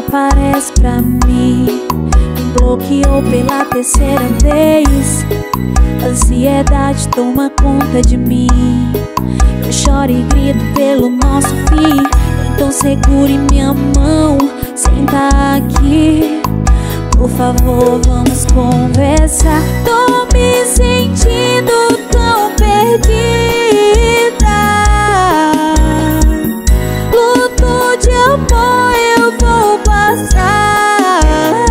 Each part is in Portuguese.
aparece pra mim, me bloqueou pela terceira vez. Ansiedade toma conta de mim. Eu choro e grito pelo nosso fim. Então segure minha mão, senta aqui. Por favor, vamos conversar. Tô me sentindo tão perdida. Luto de amor eu vou passar.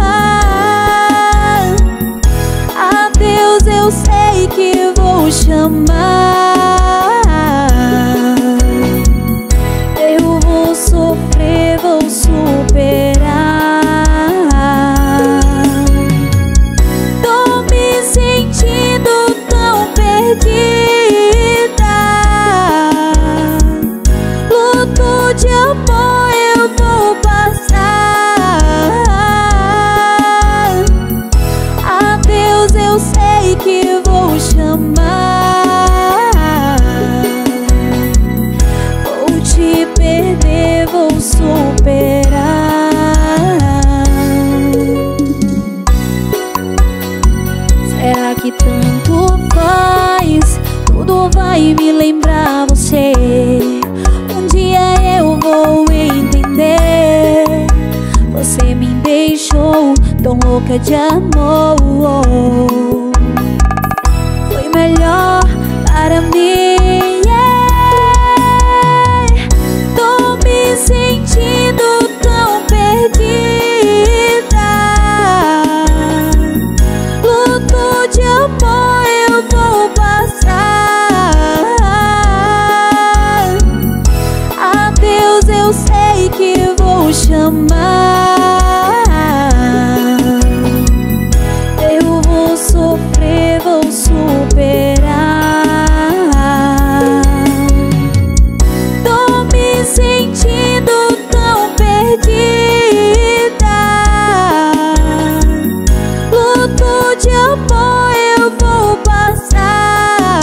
A Deus eu sei que vou chamar. Eu vou sofrer, vou superar. Tô me sentindo tão perdida. Luto de amor eu vou passar. A Deus eu sei que vou chamar. Vou te perder, vou superar. Será que tanto faz? Tudo vai me lembrar você. Um dia eu vou entender. Você me deixou tão louca de amor. Foi melhor para mim, yeah. Tô me sentindo tão perdida. Luto de amor eu vou passar. A Deus eu sei que vou chamar. Eu vou sofrer, vou superar. Tô me sentindo tão perdida. Luto de amor eu vou passar.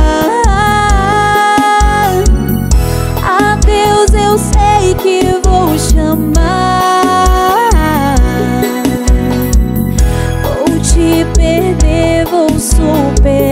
A Deus eu sei que vou chamar. Vou te perder, vou superar.